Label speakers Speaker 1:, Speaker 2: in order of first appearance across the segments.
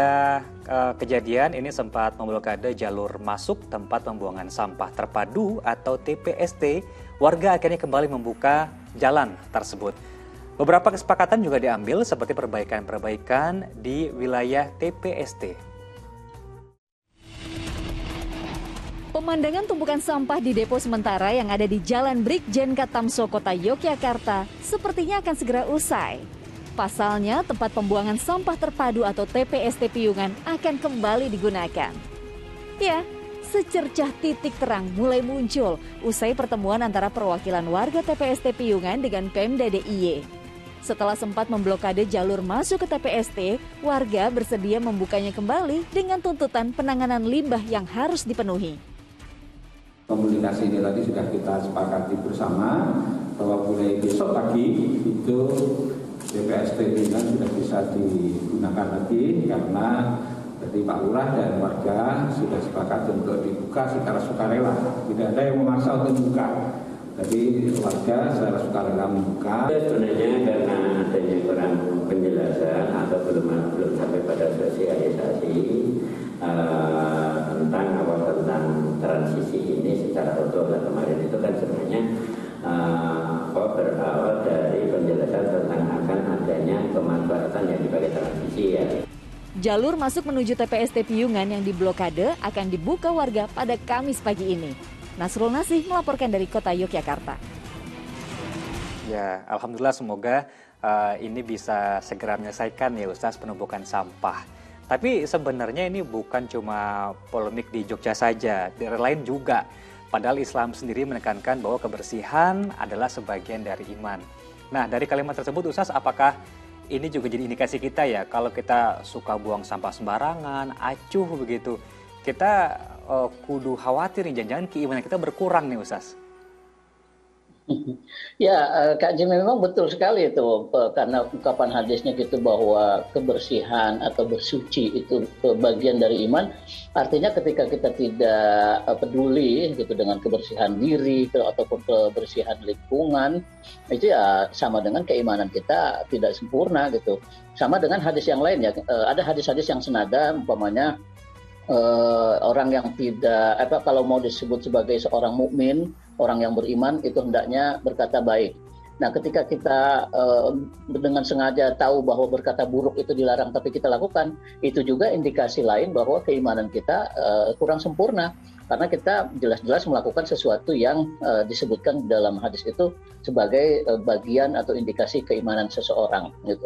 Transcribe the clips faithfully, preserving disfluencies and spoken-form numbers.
Speaker 1: Uh, kejadian ini sempat memblokade jalur masuk tempat pembuangan sampah terpadu atau T P S T. Warga akhirnya kembali membuka jalan tersebut. Beberapa kesepakatan juga diambil seperti perbaikan-perbaikan di wilayah T P S T.
Speaker 2: Pemandangan tumpukan sampah di depo sementara yang ada di Jalan Brigjen Katamso, Kota Yogyakarta sepertinya akan segera usai. Pasalnya, tempat pembuangan sampah terpadu atau T P S T Piungan akan kembali digunakan. Ya, secercah titik terang mulai muncul usai pertemuan antara perwakilan warga T P S T Piungan dengan Pemda D I Y. Setelah sempat memblokade jalur masuk ke T P S T, warga bersedia membukanya kembali dengan tuntutan penanganan limbah yang harus dipenuhi.
Speaker 3: Komunikasi ini tadi sudah kita sepakati bersama bahwa mulai besok pagi itu T P S T Piungan sudah bisa digunakan lagi karena dari Pak Lurah dan warga sudah sepakat untuk dibuka secara sukarela. Tidak ada yang memaksa untuk dibuka. Jadi warga secara sukarela membuka.
Speaker 4: Sebenarnya karena adanya kurang penjelasan atau belum belum sampai pada sosialisasi uh, tentang apa tentang transisi ini secara utuh. Kemarin itu kan sebenarnya Uh, berawal dari penjelasan tentang akan adanya kemanfaatan yang dipakai transisi ya.
Speaker 2: Jalur masuk menuju T P S T Piungan yang diblokade akan dibuka warga pada Kamis pagi ini. Nasrul Nasih melaporkan dari Kota Yogyakarta.
Speaker 1: Ya, alhamdulillah semoga uh, ini bisa segera menyelesaikan ya Ustaz penumpukan sampah. Tapi sebenarnya ini bukan cuma polemik di Jogja saja, di daerah lain juga. Padahal Islam sendiri menekankan bahwa kebersihan adalah sebagian dari iman. Nah, dari kalimat tersebut Ustaz, apakah ini juga jadi indikasi kita ya kalau kita suka buang sampah sembarangan, acuh begitu, kita uh, kudu khawatir nih jangan-jangan keimanan kita berkurang nih Ustaz?
Speaker 5: Ya, Kak Jimmy memang betul sekali itu karena ungkapan hadisnya gitu bahwa kebersihan atau bersuci itu bagian dari iman. Artinya ketika kita tidak peduli gitu dengan kebersihan diri ataupun kebersihan lingkungan, itu ya sama dengan keimanan kita tidak sempurna gitu. Sama dengan hadis yang lain ya, ada hadis-hadis yang senada umpamanya uh, orang yang tidak apa kalau mau disebut sebagai seorang mukmin, orang yang beriman itu hendaknya berkata baik. Nah, ketika kita uh, dengan sengaja tahu bahwa berkata buruk itu dilarang tapi kita lakukan, itu juga indikasi lain bahwa keimanan kita uh, kurang sempurna karena kita jelas-jelas melakukan sesuatu yang uh, disebutkan dalam hadis itu sebagai uh, bagian atau indikasi keimanan seseorang gitu.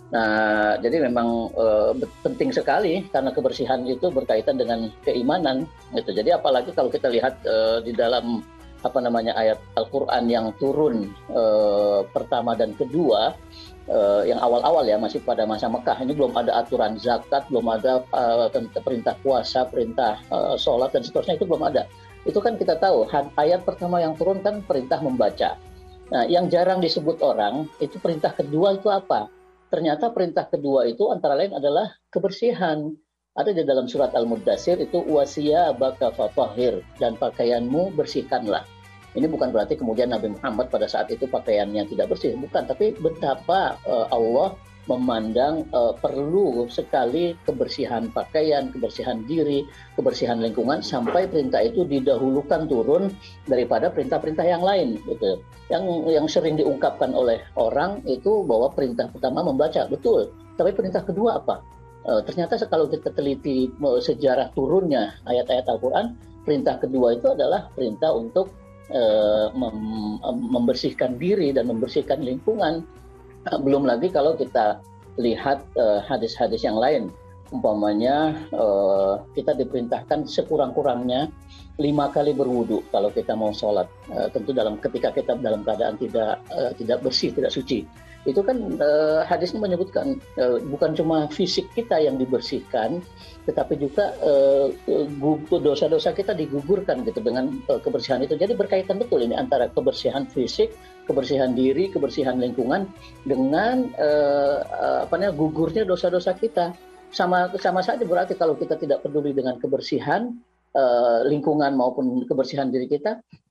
Speaker 5: Nah, jadi memang uh, penting sekali karena kebersihan itu berkaitan dengan keimanan gitu. Jadi apalagi kalau kita lihat uh, di dalam apa namanya ayat Al-Quran yang turun uh, pertama dan kedua uh, yang awal-awal ya masih pada masa Mekah, ini belum ada aturan zakat, belum ada uh, perintah puasa, perintah uh, sholat dan seterusnya, itu belum ada. Itu kan kita tahu ayat pertama yang turun kan perintah membaca. Nah, yang jarang disebut orang itu perintah kedua itu apa? Ternyata perintah kedua itu antara lain adalah kebersihan. Ada di dalam surat Al-Muddatsir itu wasiyabaka fatahhir, dan pakaianmu bersihkanlah. Ini bukan berarti kemudian Nabi Muhammad pada saat itu pakaiannya tidak bersih, bukan, tapi betapa uh, Allah memandang uh, perlu sekali kebersihan pakaian, kebersihan diri, kebersihan lingkungan sampai perintah itu didahulukan turun daripada perintah-perintah yang lain gitu. Yang yang sering diungkapkan oleh orang itu bahwa perintah pertama membaca, betul, tapi perintah kedua apa? Uh, ternyata kalau kita teliti uh, sejarah turunnya ayat-ayat Al-Quran, perintah kedua itu adalah perintah untuk uh, mem- membersihkan diri dan membersihkan lingkungan. Uh, belum lagi kalau kita lihat uh, hadis-hadis yang lain, umpamanya uh, kita diperintahkan sekurang-kurangnya lima kali berwudu kalau kita mau sholat. Uh, tentu dalam ketika kita dalam keadaan tidak uh, tidak bersih, tidak suci. Itu kan uh, hadisnya menyebutkan uh, bukan cuma fisik kita yang dibersihkan, tetapi juga uh, dosa-dosa kita digugurkan gitu dengan uh, kebersihan itu. Jadi berkaitan betul ini antara kebersihan fisik, kebersihan diri, kebersihan lingkungan dengan uh, uh, apa namanya gugurnya dosa-dosa kita. Sama sama saja berarti kalau kita tidak peduli dengan kebersihan uh, lingkungan maupun kebersihan diri kita,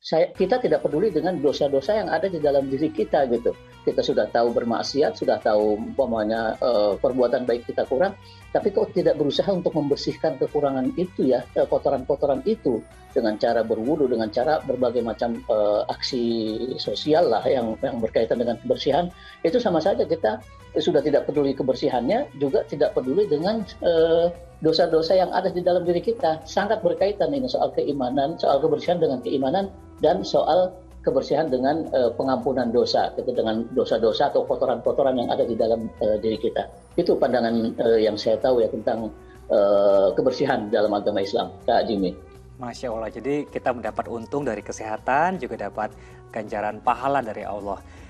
Speaker 5: saya, kita tidak peduli dengan dosa-dosa yang ada di dalam diri kita gitu. Kita sudah tahu bermaksiat, sudah tahu umpamanya uh, perbuatan baik kita kurang, tapi kok tidak berusaha untuk membersihkan kekurangan itu ya, kotoran-kotoran itu dengan cara berwudu, dengan cara berbagai macam uh, aksi sosial lah yang yang berkaitan dengan kebersihan. Itu sama saja kita sudah tidak peduli kebersihannya, juga tidak peduli dengan uh, dosa-dosa yang ada di dalam diri kita. Sangat berkaitan ini soal keimanan, soal kebersihan dengan keimanan, dan soal kebersihan dengan uh, pengampunan dosa, gitu, dengan dosa-dosa atau kotoran-kotoran yang ada di dalam uh, diri kita. Itu pandangan uh, yang saya tahu ya tentang uh, kebersihan dalam agama Islam, Kak Jimmy.
Speaker 1: Masya Allah, jadi kita mendapat untung dari kesehatan, juga dapat ganjaran pahala dari Allah.